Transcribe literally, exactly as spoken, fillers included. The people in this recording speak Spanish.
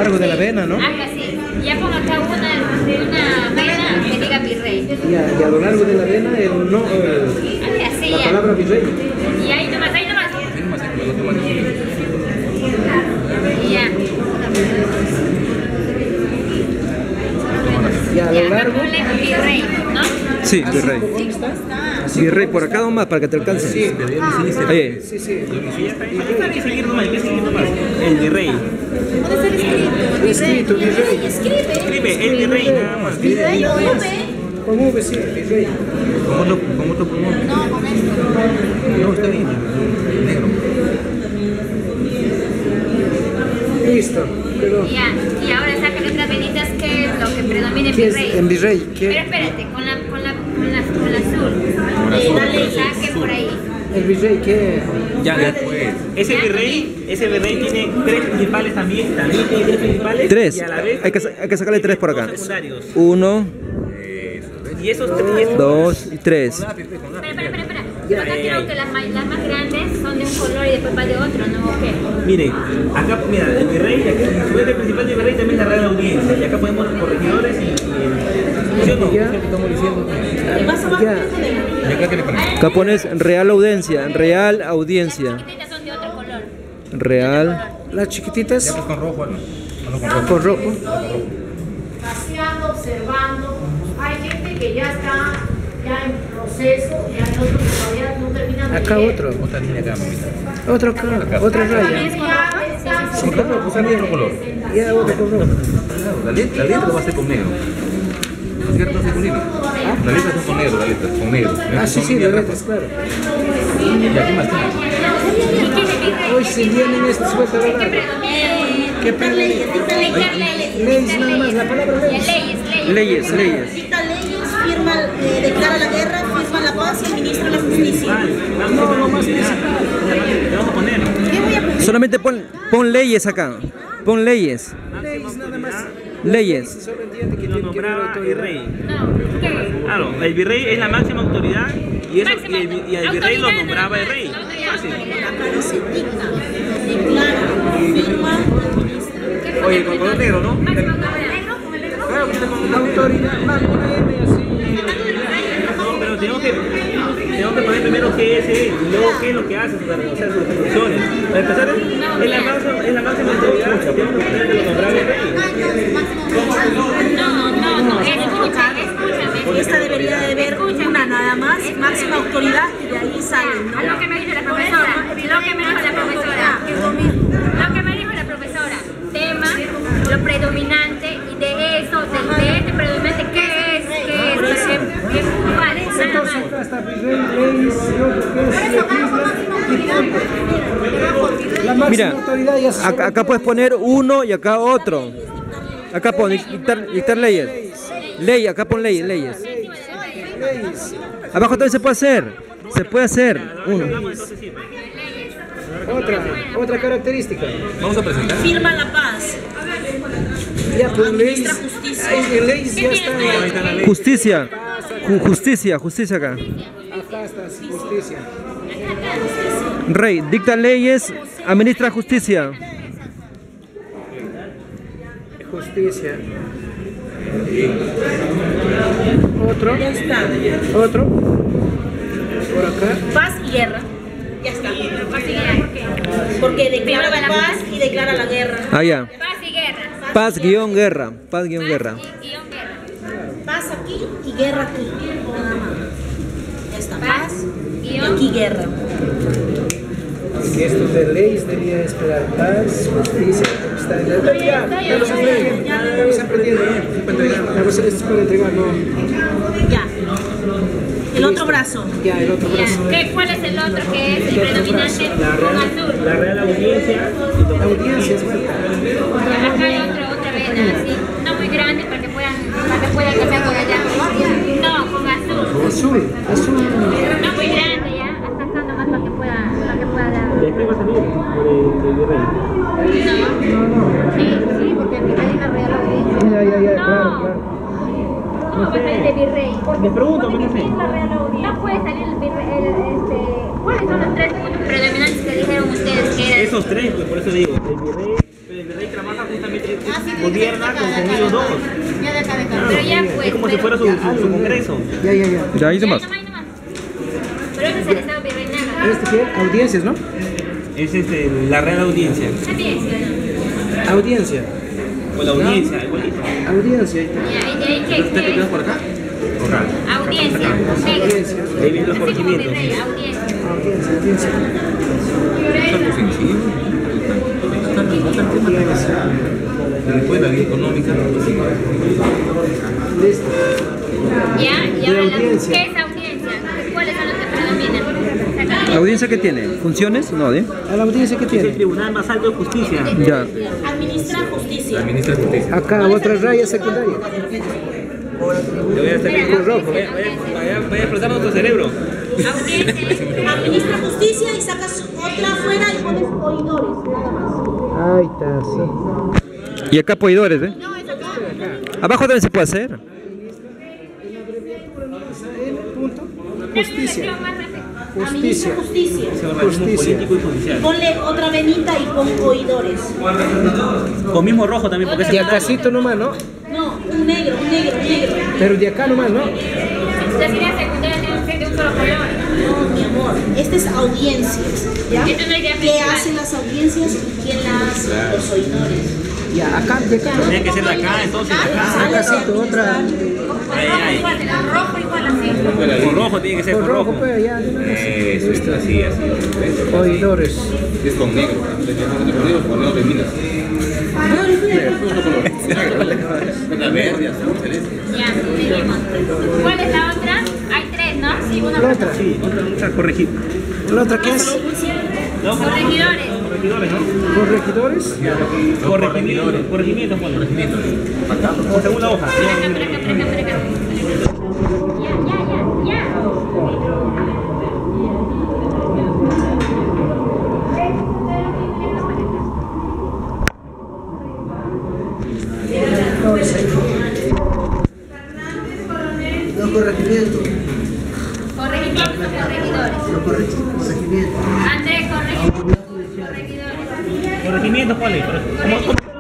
largo de la vena, ¿no? Acá sí. Ya pongo acá una, una vena que diga virrey. Ya, y a lo largo de la vena, el no, el, Así la ya. palabra virrey. Y ahí nomás, ahí nomás. Y ya. Y a Y lo acá largo. ponle virrey, ¿no? Sí, virrey. ¿Cómo está? Virrey, por acá nomás para que te alcance. Sí, Oye, sí, sí. Hay que seguir nomás, hay que seguir nomás. El virrey. Puede ser escrito. Escrito, virrey. Escribe. Escribe, el virrey nada más. Virrey o V. Con V, sí, virrey. ¿Cómo lo, cómo lo ponemos? No, con esto. No, está bien. Negro. Listo. Quedó. Ya. Y ahora saca otras venitas que es lo que predomina en ¿Qué es virrey. en virrey? Pero ¿Qué? espérate, con la, con la, con la, con la azul. Eh, dale. Saque por ahí. El virrey, ¿qué? Ya, después. Ese virrey, ese virrey tiene tres principales también. También tiene tres principales. tres. Y a la vez. Hay que, sa- hay que sacarle tres por acá. dos secundarios. Uno, Y esos tres. dos y tres. Espera, espera, espera, espera. Yo acá creo que las, ma- las más grandes son de un color y después va de otro, ¿no? ¿O qué? Miren, acá, mira, el virrey, aquí, el fuente principal del virrey también es la real audiencia. Y acá podemos corregidores y. y el, ¿sí o no? Ya. Estamos diciendo. Y más abajo Ya. Y acá tiene para. Acá pones real audiencia, real audiencia. Las chiquititas son de otro color. Real. Las chiquititas con rojo, ¿no? con rojo. paseando, observando. Hay gente que ya está ya en proceso y hay otros que todavía no terminan de Acá leer. otro. Otra línea acá, mamita. Otro acá. Otra raya. Ya están Sí, con rojo, también otro color. Ya otro con rojo. La letra, la letra lo va a hacer con negro. ¿No es cierto, Secundino? La letra es con negro, la letra, con negro. Ah, sí, sí, las letras, claro. ¿Y aquí más tiene? ¿Y quién es virrey? Hoy se vienen estas sueltas de ¿Qué largo. predomina? ¿Qué pena? Dictar leyes. Leyes nada más, la palabra Ya, leyes. leyes, leyes. Leyes, leyes. Dicta leyes, firma, eh, declara la guerra, firma la paz y administra la justicia. No, no más que eso. Le vamos a poner. ¿Qué voy a poner? Solamente pon, pon leyes acá. Pon leyes. Leyes nada más. Leyes. Solo entiende que Lo tiene que haber nombraba el autoridad. rey. No, ¿qué? Claro, el virrey es la máxima autoridad y, eso, y, el, y el virrey lo Autoridad nombraba el nada rey. más, autoridad, Fácil. autoridad. Acá dice dicta, declara, firma, administra. Oye, con color negro, ¿no? Máximo autoridad. ¿Negro? ¿Con el negro? Claro, que está con Autoridad, más una M así. No, pero tenemos que, tenemos que poner primero qué es él y luego qué es lo que hace para reconocer sus atribuciones. Para empezar, es la máxima, es la máxima autoridad, tenemos que poner que lo nombraba el rey. No, no, no. Escucha, escúchame. Esta debería de haber una nada más, máxima autoridad y de ahí salen, ¿no? A lo que me dijo la profesora, lo que me dijo la profesora, Es lo mismo. lo que me dijo la profesora, tema, lo predominante y de eso, de, de este predominante, ¿qué es? ¿Qué es? Por ejemplo, ¿qué cuál es? Nada Entonces, más. acá está virrey, leyes, y otro que es legisla, y punto. La máxima Mira, autoridad ya se Acá, acá puedes poner uno y acá otro. Acá pon dictar, dictar leyes. Ley, acá pon leyes, leyes. leyes. Abajo también se puede hacer. Se puede hacer. Uno. Otra, otra característica. Vamos a presentar. Firma la paz. Ya, pues leyes. Administra justicia. Ay, en leyes ya está. Justicia. Ju- Justicia, justicia acá. Acá está, justicia. Rey, dicta leyes, administra justicia. Justicia. Otro. Ya está. Otro. Por acá. Paz y guerra. Ya está. Paz y guerra, ¿por qué? Porque declara la paz y declara la guerra. Ah, ya. Paz y guerra. Paz guión guerra. Paz guión guerra. Paz y guión guerra. Paz aquí y guerra aquí. Nada más. Ya está. Paz y Guión. aquí guerra. Es que esto de leyes debería esperar paz, justicia, está en la ya, ya lo estamos aprendiendo, ya lo estamos aprendiendo. Ya vos es para entregar, no. Ya. El otro brazo. Ya, el otro brazo. ¿Qué, ¿Cuál es el otro que es el predominante con azul? La real audiencia. La audiencia es buena. Acá hay otro, otra vena así, no muy grande para que puedan, para que puedan pasar por allá. No, con azul. Azul, azul. No muy grande ya, hasta acá nomás para que pueda, para que pueda dar. ¿De qué va a salir? De virrey. No, sí, sí, porque aquí hay una real audiencia. Ya, ya, ya, No. claro, claro. ¿Cómo va a salir de virrey? Me pregunto, me dice. No puede salir el virrey, el, este, ¿cuáles son los tres puntos predominantes que dijeron ustedes que eran? Esos tres, pues por eso digo, el virrey, el virrey trabaja justamente Ah, sí, gobierna de acá, con, de con acá, ellos de dos. acá. Ya de acá, de acá. Claro, Pero ya, pues, es como si pero- fuera su, su, su congreso. Ya, ya, ya. Ya, ahí Ya, nomás. nomás, nomás. Pero ese es el Estado virreinal. ¿Este qué? Audiencias, ¿no? Es este, la Real Audiencia. También, sí, ¿o no? Audiencia. O la audiencia, igualito. Audiencia. ahí está. Ya, ¿y de ahí qué? ¿Usted te quedas por acá? Acá. Audiencia. Venga. Audiencia. Ahí vienen los Así como corregimientos. virrey, audiencia. Audiencia, audiencia. Después la guía económica. Listo. Ya, y De ahora la- audiencia. ¿qué es audiencia? ¿Cuáles son los que predominan? Saca- ¿La audiencia qué tiene? ¿Funciones? No, ¿eh? ¿A la audiencia qué Es el tiene? Tribunal más alto de justicia. Ya. Administrar justicia. Administra justicia. Acá, otra raya secundaria. Le voy a hacer bien con rojo. Vaya, vaya, vaya, vaya a explotar nuestro cerebro. Audiencia. Administra justicia y sacas otra afuera y pones oidores, nada más. Ahí está, sí. Y acá apoyadores, ¿eh? No, es acá. Abajo también se puede hacer. Punto. Justicia. Justicia. Administra Justicia. justicia. Ese organismo Justicia. político y judicial. Ponle otra venita y pon oidores. Con mismo rojo también, porque es De el acácito nomás, ¿no? No, un negro, un negro, un negro. Pero de acá nomás, ¿no? La sería secundaria tiene que ser de un solo color. No, mi amor. Este es audiencias. ¿Ya? Esto no es de ¿Qué principal. hacen las audiencias y quién las hace? Los oidores. Ya, acá, de acá. Tiene que ser de acá, entonces de acá. Acácito, otra. Ahí, ahí. Igual, el rojo igual así. Con rojo tiene que ser Con con rojo, rojo. pues, ya, de una vez. Eso, esto así, así. Oidores. Es con negro. Con negro, con negro terminas. La verde, azul, celeste. Ya, seguimos. ¿Cuál es la otra? Hay tres, ¿no? Sí, una La otra. Sí, otra corregir. ¿La otra qué es? No, Corregidores. corregidores, ¿no? Corregidores. Corregimientos, corregimientos, Juan. Corregimientos. Acá, según la hoja. Por acá, por acá, por acá, por acá. Ya, ya, ya, ya. Los corregimientos. Corregimientos o corregidores. Los corregimientos. Andrés, corregidores. Corregidores. Corregimientos, ¿cuál es? ¿Cómo, cómo?